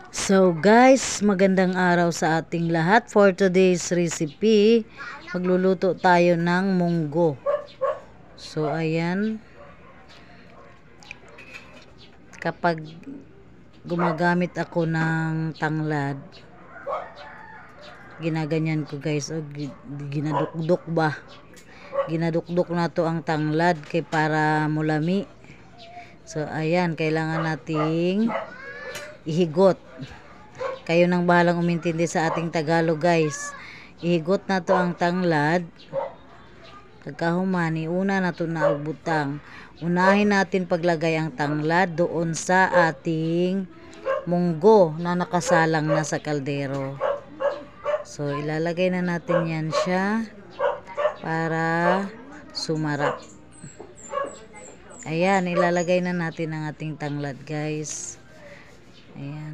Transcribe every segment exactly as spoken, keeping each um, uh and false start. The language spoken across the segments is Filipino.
So guys, magandang araw sa ating lahat. For today's recipe, magluluto tayo ng munggo. So ayan, kapag gumagamit ako ng tanglad, ginaganyan ko guys, o ginadukduk ba? Ginadukduk na to ang tanglad kay para mulami. So ayan, kailangan nating ihigot. Kayo nang bahalang umintindi sa ating Tagalog guys. Ihigot na to ang tanglad. Pagkahumani, una na to na butang. Unahin natin paglagay ang tanglad doon sa ating munggo na nakasalang na sa kaldero. So ilalagay na natin yan siya para sumarap. Ayan, ilalagay na natin ang ating tanglad guys. Ayan.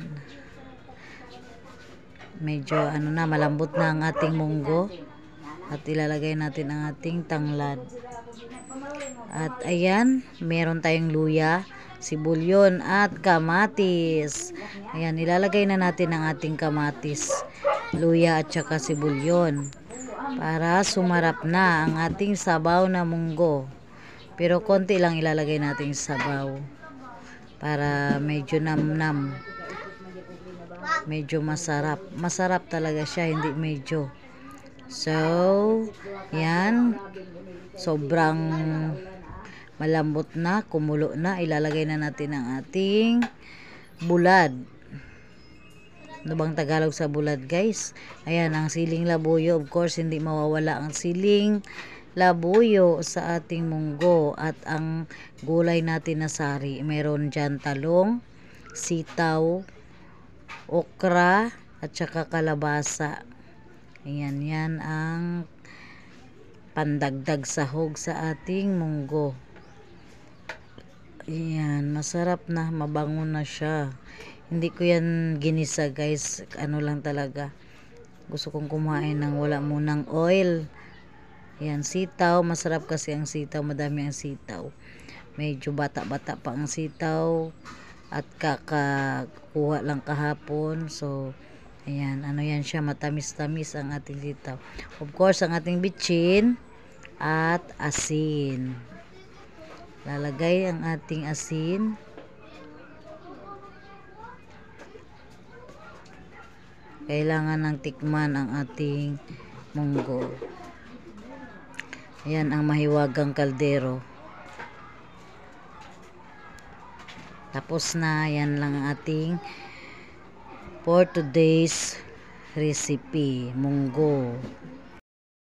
Medyo ano na, malambot na ang ating munggo. At ilalagay natin ang ating tanglad. At ayan, meron tayong luya, sibulyon at kamatis. Ayan, ilalagay na natin ang ating kamatis, luya at saka sibulyon para sumarap na ang ating sabaw na munggo. Pero konti lang ilalagay natin sabaw para medyo namnam. Medyo masarap. Masarap talaga siya, hindi medyo. So, yan. Sobrang malambot na, kumulo na. Ilalagay na natin ang ating bulad. Ano bang Tagalog sa bulad, guys? Ayan, ang siling labuyo. Of course, hindi mawawala ang siling labuyo sa ating munggo. At ang gulay natin na sari. Meron dyan talong, sitaw, okra, at saka kalabasa. Ayan, yan ang pandagdag sahog sa ating munggo. Ayan, masarap na, mabango na siya. Hindi ko yan ginisa guys, ano lang talaga. Gusto kong kumain ng wala munang oil. Ayan, sitaw, masarap kasi ang sitaw, madami ang sitaw. Medyo bata-bata pa ang sitaw. At kakakuha lang kahapon. So, ayan. Ano yan siya? Matamis-tamis ang ating sitaw. Of course, ang ating bitchin at asin. Lalagay ang ating asin. Kailangan ng tikman ang ating munggo. Ayan ang mahiwagang kaldero. Tapos na, yan lang ang ating for today's recipe, munggo.